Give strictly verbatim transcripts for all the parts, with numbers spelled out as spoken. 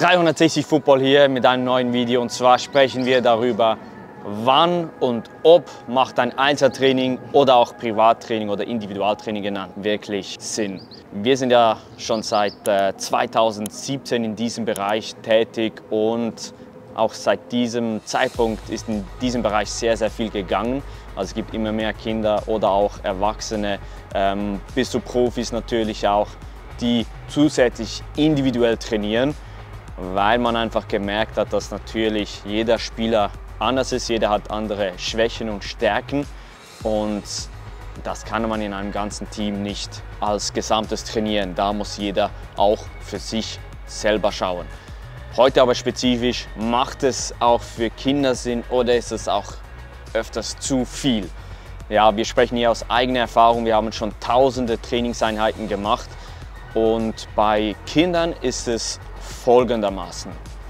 dreihundertsechzig Football hier mit einem neuen Video, und zwar sprechen wir darüber, wann und ob macht ein Einzeltraining oder auch Privattraining oder Individualtraining genannt wirklich Sinn. Wir sind ja schon seit äh, zweitausendsiebzehn in diesem Bereich tätig und auch seit diesem Zeitpunkt ist in diesem Bereich sehr, sehr viel gegangen. Also es gibt immer mehr Kinder oder auch Erwachsene, ähm, bis zu Profis natürlich auch, die zusätzlich individuell trainieren, weil man einfach gemerkt hat, dass natürlich jeder Spieler anders ist, jeder hat andere Schwächen und Stärken und das kann man in einem ganzen Team nicht als Gesamtes trainieren. Da muss jeder auch für sich selber schauen. Heute aber spezifisch, macht es auch für Kinder Sinn oder ist es auch öfters zu viel? Ja, wir sprechen hier aus eigener Erfahrung, wir haben schon tausende Trainingseinheiten gemacht und bei Kindern ist es folgendermaßen.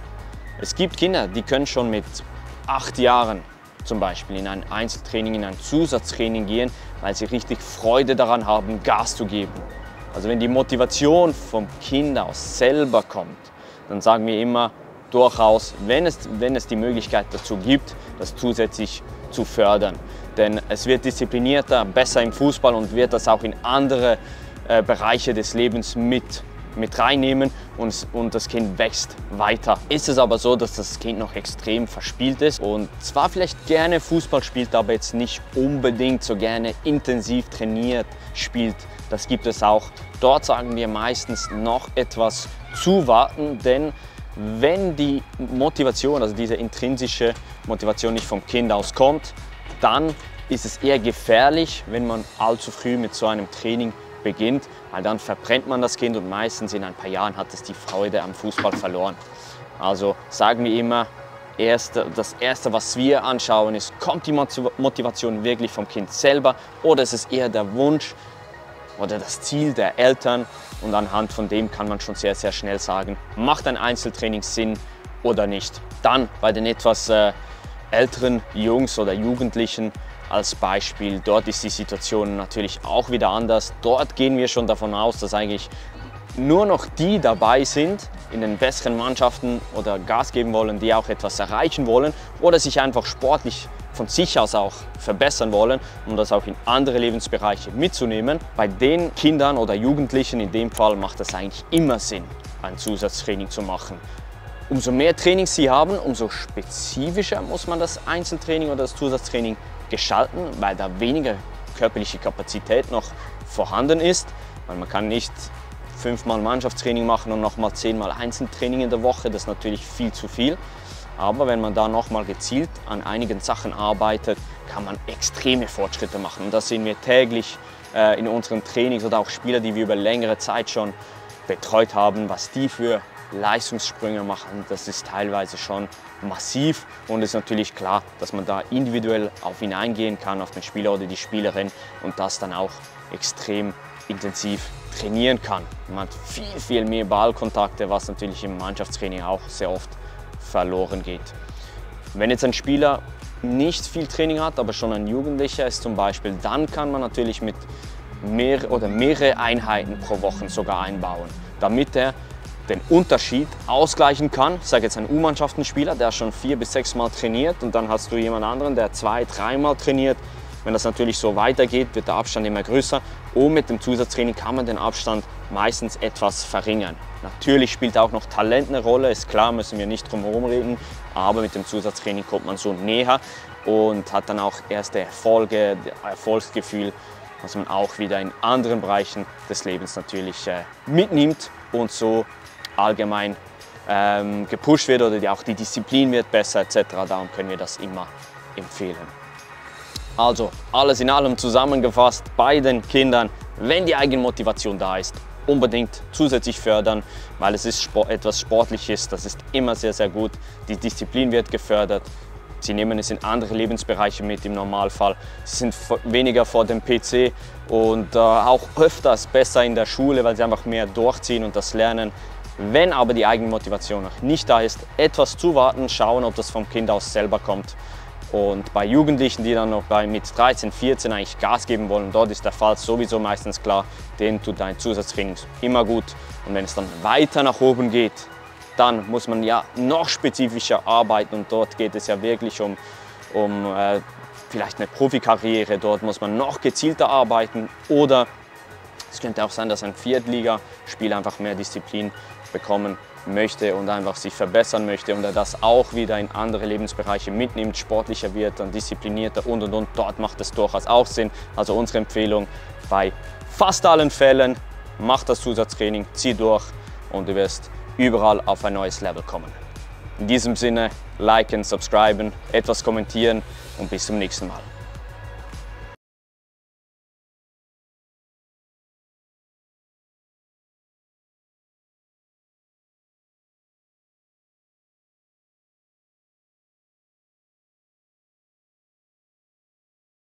Es gibt Kinder, die können schon mit acht Jahren zum Beispiel in ein Einzeltraining, in ein Zusatztraining gehen, weil sie richtig Freude daran haben, Gas zu geben. Also wenn die Motivation vom Kind aus selber kommt, dann sagen wir immer durchaus, wenn es, wenn es die Möglichkeit dazu gibt, das zusätzlich zu fördern. Denn es wird disziplinierter, besser im Fußball und wird das auch in andere äh, Bereiche des Lebens mit mit reinnehmen und, und das Kind wächst weiter. Ist es aber so, dass das Kind noch extrem verspielt ist und zwar vielleicht gerne Fußball spielt, aber jetzt nicht unbedingt so gerne intensiv trainiert spielt, das gibt es auch. Dort sagen wir meistens noch etwas zuwarten, denn wenn die Motivation, also diese intrinsische Motivation nicht vom Kind aus kommt, dann ist es eher gefährlich, wenn man allzu früh mit so einem Training beginnt, weil dann verbrennt man das Kind und meistens in ein paar Jahren hat es die Freude am Fußball verloren. Also sagen wir immer, erste, das Erste, was wir anschauen, ist, kommt die Motivation wirklich vom Kind selber oder ist es eher der Wunsch oder das Ziel der Eltern, und anhand von dem kann man schon sehr, sehr schnell sagen, macht ein Einzeltraining Sinn oder nicht. Dann bei den etwas äh, älteren Jungs oder Jugendlichen als Beispiel, dort ist die Situation natürlich auch wieder anders. Dort gehen wir schon davon aus, dass eigentlich nur noch die dabei sind in den besseren Mannschaften oder Gas geben wollen, die auch etwas erreichen wollen oder sich einfach sportlich von sich aus auch verbessern wollen, um das auch in andere Lebensbereiche mitzunehmen. Bei den Kindern oder Jugendlichen in dem Fall macht es eigentlich immer Sinn, ein Zusatztraining zu machen. Umso mehr Trainings sie haben, umso spezifischer muss man das Einzeltraining oder das Zusatztraining gestalten, weil da weniger körperliche Kapazität noch vorhanden ist. Weil man kann nicht fünfmal Mannschaftstraining machen und nochmal zehnmal Einzeltraining in der Woche, das ist natürlich viel zu viel. Aber wenn man da nochmal gezielt an einigen Sachen arbeitet, kann man extreme Fortschritte machen. Und das sehen wir täglich äh, in unseren Trainings oder auch Spieler, die wir über längere Zeit schon betreut haben, was die für Leistungssprünge machen, das ist teilweise schon massiv und es ist natürlich klar, dass man da individuell auf ihn eingehen kann, auf den Spieler oder die Spielerin und das dann auch extrem intensiv trainieren kann. Man hat viel, viel mehr Ballkontakte, was natürlich im Mannschaftstraining auch sehr oft verloren geht. Wenn jetzt ein Spieler nicht viel Training hat, aber schon ein Jugendlicher ist zum Beispiel, dann kann man natürlich mit mehr oder mehrere Einheiten pro Woche sogar einbauen, damit er den Unterschied ausgleichen kann. Ich sage jetzt ein U-Mannschaftenspieler, der schon vier bis sechs Mal trainiert und dann hast du jemand anderen, der zwei, dreimal trainiert. Wenn das natürlich so weitergeht, wird der Abstand immer größer und mit dem Zusatztraining kann man den Abstand meistens etwas verringern. Natürlich spielt auch noch Talent eine Rolle, ist klar, müssen wir nicht drum herum reden, aber mit dem Zusatztraining kommt man so näher und hat dann auch erste Erfolge, Erfolgsgefühl, was man auch wieder in anderen Bereichen des Lebens natürlich äh, mitnimmt und so allgemein ähm, gepusht wird oder die, auch die Disziplin wird besser et cetera. Darum können wir das immer empfehlen. Also alles in allem zusammengefasst bei den Kindern, wenn die Eigenmotivation da ist, unbedingt zusätzlich fördern, weil es ist Sport, etwas Sportliches, das ist immer sehr, sehr gut. Die Disziplin wird gefördert. Sie nehmen es in andere Lebensbereiche mit im Normalfall. Sie sind weniger vor dem P C und äh, auch öfters besser in der Schule, weil sie einfach mehr durchziehen und das lernen. Wenn aber die Eigenmotivation noch nicht da ist, etwas zuwarten, schauen, ob das vom Kind aus selber kommt. Und bei Jugendlichen, die dann noch bei mit dreizehn, vierzehn eigentlich Gas geben wollen, dort ist der Fall sowieso meistens klar, denen tut dein Zusatztraining immer gut. Und wenn es dann weiter nach oben geht, dann muss man ja noch spezifischer arbeiten und dort geht es ja wirklich um, um äh, vielleicht eine Profikarriere. Dort muss man noch gezielter arbeiten oder es könnte auch sein, dass ein Viertligaspieler einfach mehr Disziplin bekommen möchte und einfach sich verbessern möchte und er das auch wieder in andere Lebensbereiche mitnimmt, sportlicher wird, dann disziplinierter und und und. Dort macht es durchaus auch Sinn. Also unsere Empfehlung bei fast allen Fällen, mach das Zusatztraining, zieh durch und du wirst überall auf ein neues Level kommen. In diesem Sinne, liken, subscriben, etwas kommentieren und bis zum nächsten Mal.